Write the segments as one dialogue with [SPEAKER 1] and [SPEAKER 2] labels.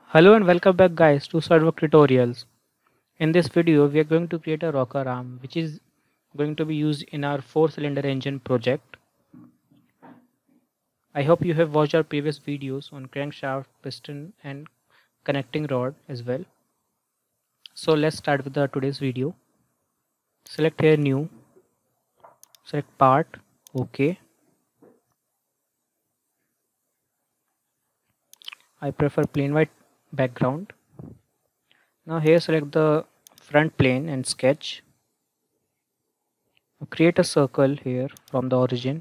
[SPEAKER 1] Hello and welcome back guys to SolidWorks Tutorials. In this video we are going to create a rocker arm which is going to be used in our 4-cylinder engine project. I hope you have watched our previous videos on crankshaft, piston and connecting rod as well. So let's start with today's video. Select here new, select part, OK. I prefer plain white background. Now here select the front plane and sketch. Create a circle here from the origin.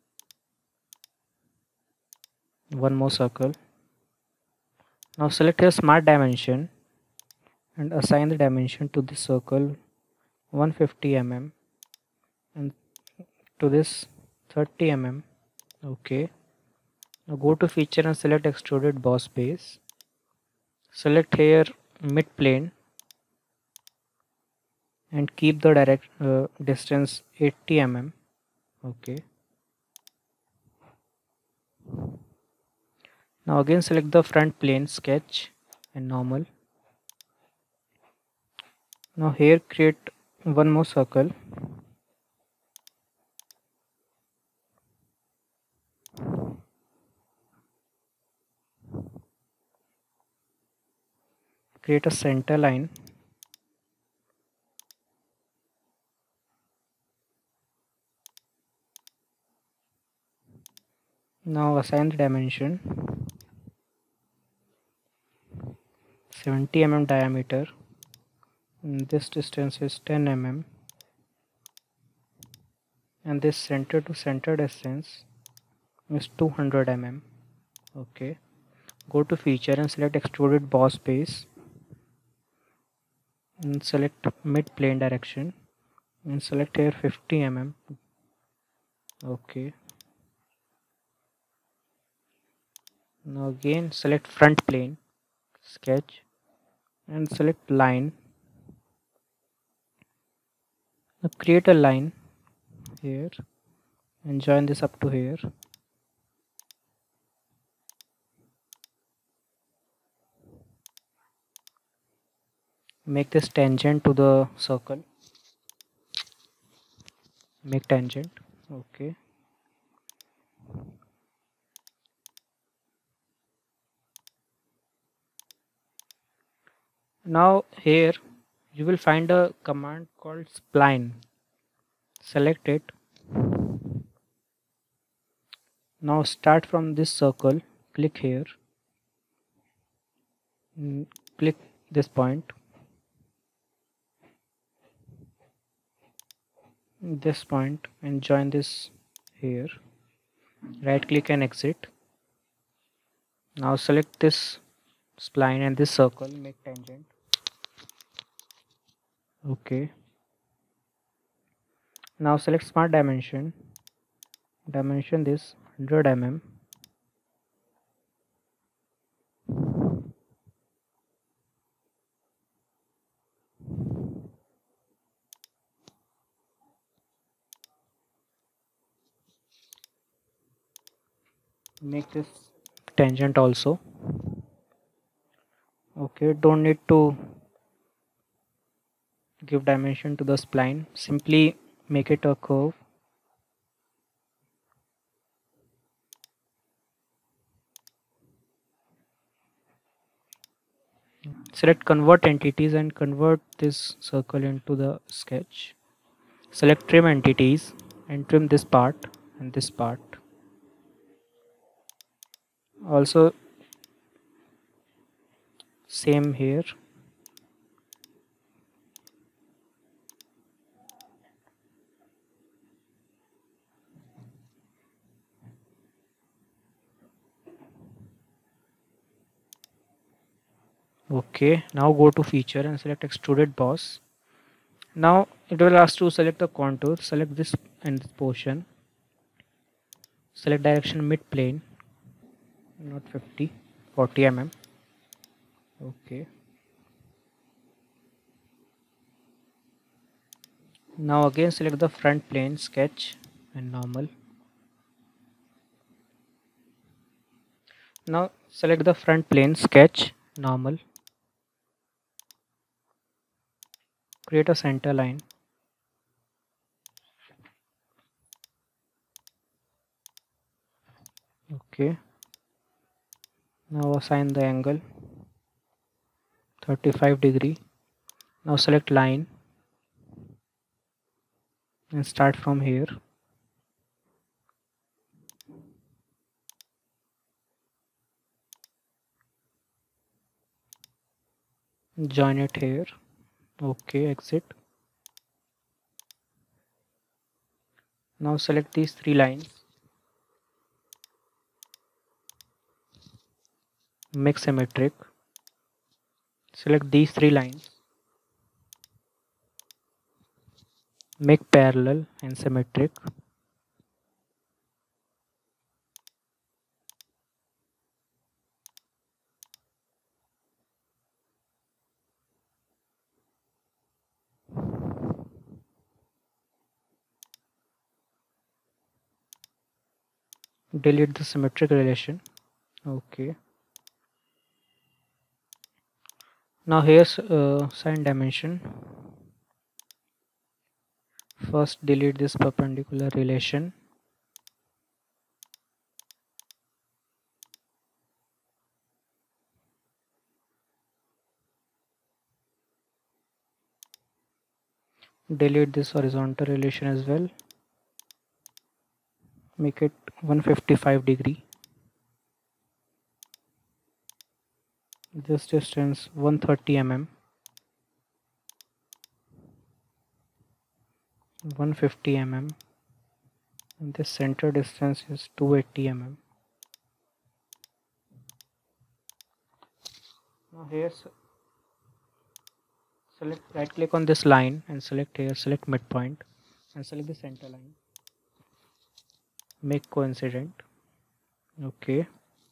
[SPEAKER 1] One more circle. Now select here smart dimension and assign the dimension to this circle 150 mm and to this 30 mm. Okay. Now go to feature and select Extruded Boss base. Select here mid plane and keep the direct distance 80 mm. Okay. Now again select the front plane, sketch and normal. Now here create one more circle. Create a center line. Now assign the dimension 70 mm diameter. This distance is 10 mm and this center to center distance is 200 mm. Okay. Go to feature and select Extruded Boss base and select mid plane direction and select here 50 mm. Okay. Now again select front plane, sketch and select line. Now create a line here and join this up to here. Make this tangent to the circle. Make tangent. Okay. Now here you will find a command called spline. Select it. Now start from this circle, click here, click this point, and join this here. Right click and exit. Now select this spline and this circle, make tangent. Okay. Now select smart dimension, dimension this 100 mm. Make this tangent also. Okay, don't need to give dimension to the spline, simply make it a curve. Select convert entities and convert this circle into the sketch. Select trim entities and trim this part and this part. Also same here. Okay, now go to feature and select Extruded Boss. Now it will ask to select the contour. Select this and this portion. Select direction mid plane, not 50, 40 mm. Okay. Now again select the front plane, sketch and normal. Now select the front plane, sketch normal, create a center line, okay. Now assign the angle 35°. Now select line and start from here. Join it here, okay, exit. Now select these three lines, make symmetric. Select these three lines, make parallel and symmetric. Delete the symmetric relation, okay. Now here's sign dimension. First delete this perpendicular relation. Delete this horizontal relation as well. Make it 155°. This distance 130 mm. 150 mm. And this center distance is 280 mm. Now here select, right click on this line and select here, select midpoint and select the center line. Make coincident, okay.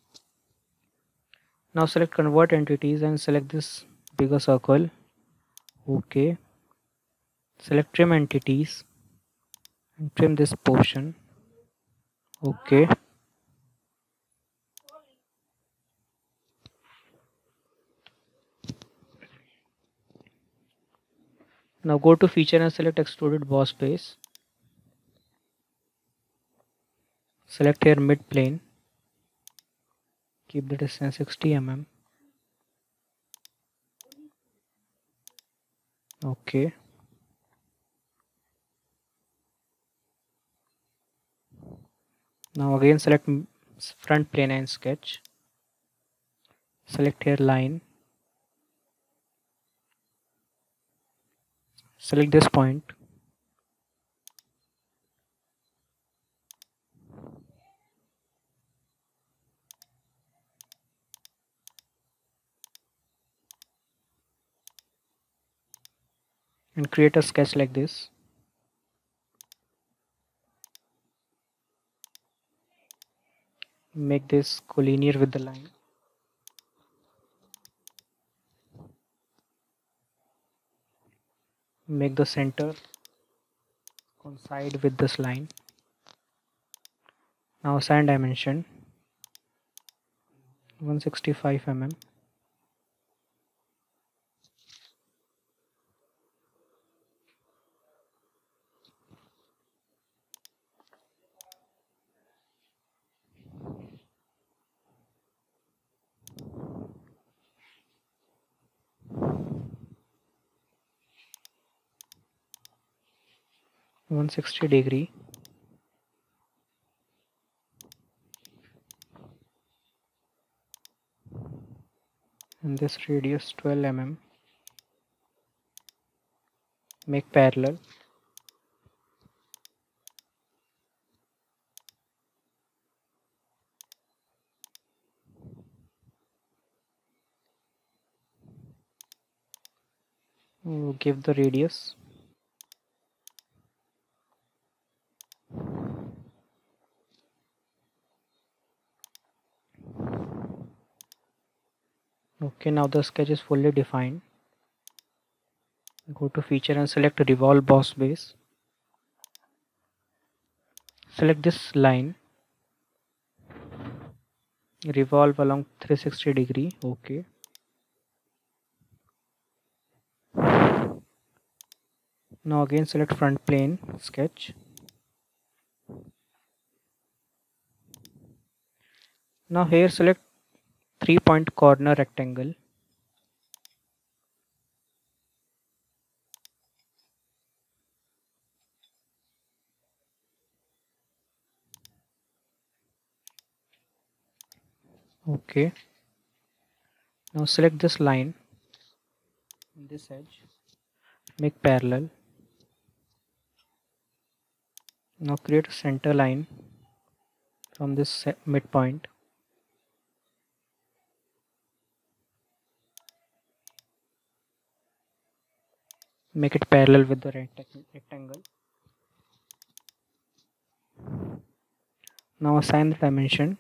[SPEAKER 1] Now select convert entities and select this bigger circle, okay. Select trim entities and trim this portion, okay. Now go to feature and select Extruded Boss base. Select here mid plane. Keep the distance 60 mm. Okay. Now again select front plane and sketch. Select here line. Select this point. And create a sketch like this. Make this collinear with the line. Make the center coincide with this line. Now assign dimension 165 mm. (160°). And this radius 12 mm. Make parallel. Give the radius. Okay, now the sketch is fully defined. Go to feature and select Revolve Boss base. Select this line. Revolve along 360°. Okay. Now again select front plane, sketch. Now here select 3-point corner rectangle. Okay. Now select this line, this edge, make parallel. Now create a center line from this midpoint. Make it parallel with the rectangle. Now assign the dimension.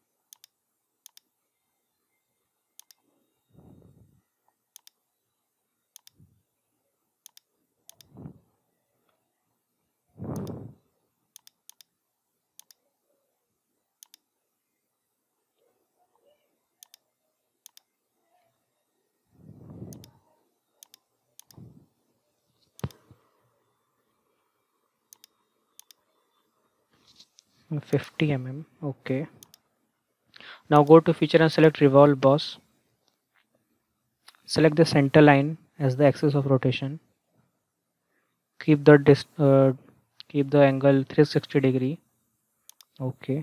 [SPEAKER 1] And 50 mm. Okay. Now go to feature and select Revolve Boss. Select the center line as the axis of rotation. Keep the angle 360 degree. Okay.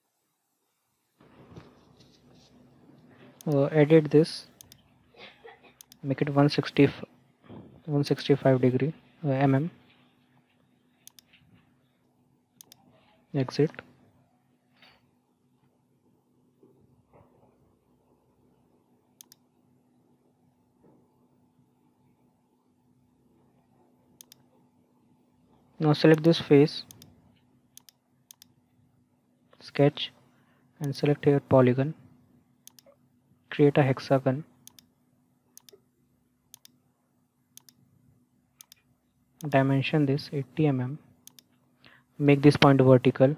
[SPEAKER 1] Edit this. Make it 165 degree mm. Exit. Now select this face, sketch, and select here polygon. Create a hexagon. Dimension this 80 mm. Make this point vertical.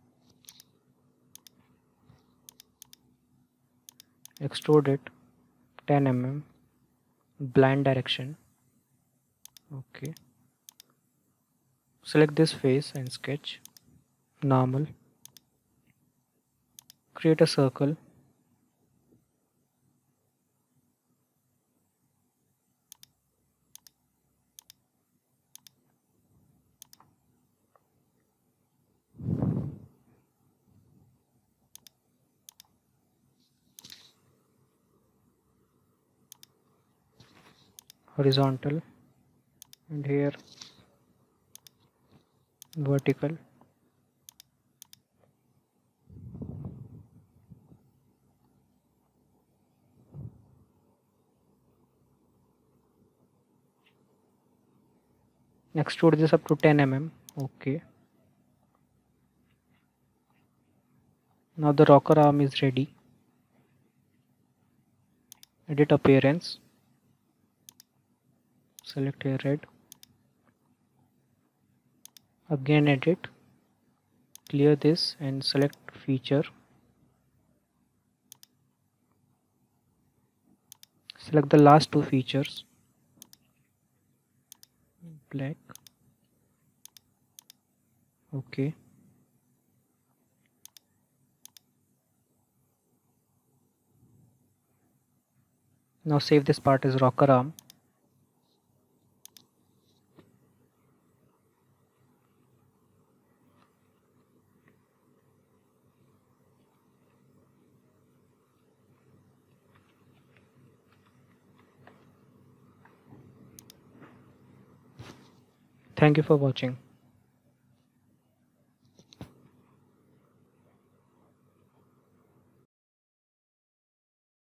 [SPEAKER 1] Extrude it 10 mm. Blind direction. Okay. Select this face and sketch. Normal. Create a circle. Horizontal, and here vertical. Extrude this up to 10 mm. Okay. Now the rocker arm is ready. Edit appearance. Select here red. Again edit. Clear this and select feature. Select the last two features. Black. Okay. Now save this part as rocker arm. Thank you for watching.